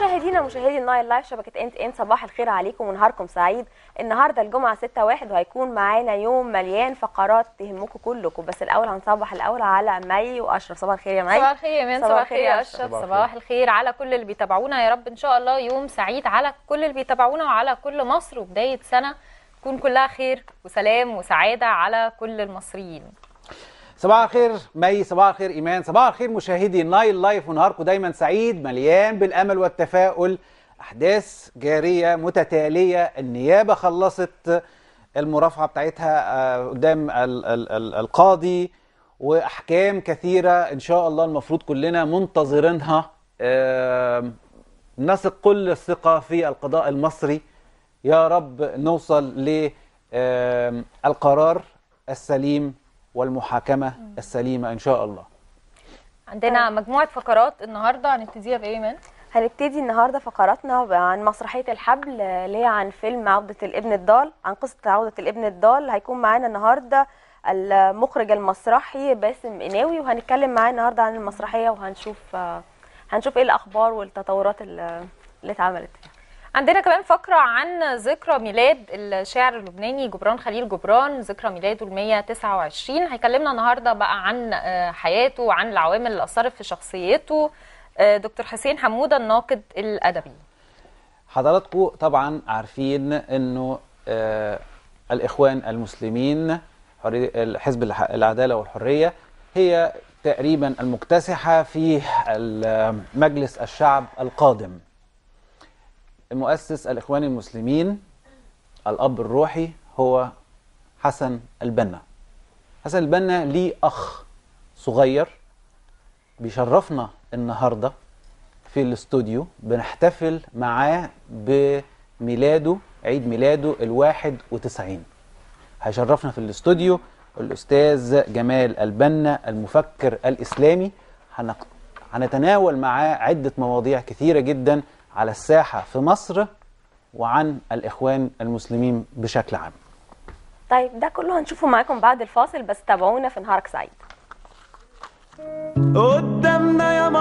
مشاهدي النايل لايف شبكة انت ان، صباح الخير عليكم ونهاركم سعيد. النهارده الجمعة 6/1 وهيكون معانا يوم مليان فقرات تهمكم كلكم، بس الأول هنصبح على مي وأشرف. صباح الخير يا مي. صباح الخير يا مان. صباح الخير يا أشرف. صباح الخير على كل اللي بيتابعونا، يا رب إن شاء الله يوم سعيد على كل اللي بيتابعونا وعلى كل مصر، وبداية سنة تكون كلها خير وسلام وسعادة على كل المصريين. صباح الخير مي، صباح الخير ايمان، صباح الخير مشاهدي النايل لايف، ونهاركم دايما سعيد مليان بالامل والتفاؤل. احداث جاريه متتاليه، النيابه خلصت المرافعه بتاعتها قدام القاضي، واحكام كثيره ان شاء الله المفروض كلنا منتظرينها. نثق كل الثقه في القضاء المصري، يا رب نوصل للقرار السليم والمحاكمة السليمة إن شاء الله. عندنا مجموعة فقرات النهاردة، هنبتديها بإيه مان؟ هنبتدي النهاردة فقراتنا عن مسرحية الحبل، اللي هي عن فيلم عودة الابن الضال، عن قصة عودة الابن الضال. هيكون معانا النهاردة المخرج المسرحي باسم قناوي، وهنتكلم معاه النهاردة عن المسرحية، وهنشوف ايه الأخبار والتطورات اللي اتعملت. عندنا كمان فقرة عن ذكرى ميلاد الشاعر اللبناني جبران خليل جبران، ذكرى ميلاده 129. هيكلمنا النهاردة بقى عن حياته وعن العوامل اللي أثرت في شخصيته دكتور حسين حمودة الناقد الأدبي. حضراتكم طبعا عارفين أنه الإخوان المسلمين حزب العدالة والحرية هي تقريبا المكتسحة في مجلس الشعب القادم. المؤسس الإخوان المسلمين الأب الروحي هو حسن البنا. حسن البنا ليه أخ صغير بيشرفنا النهاردة في الاستوديو، بنحتفل معاه بميلاده، عيد ميلاده 91. هيشرفنا في الاستوديو الأستاذ جمال البنا المفكر الإسلامي. هنتناول معاه عدة مواضيع كثيرة جدا على الساحة في مصر وعن الإخوان المسلمين بشكل عام. طيب ده كله هنشوفه معاكم بعد الفاصل، بس تابعونا في نهارك سعيد.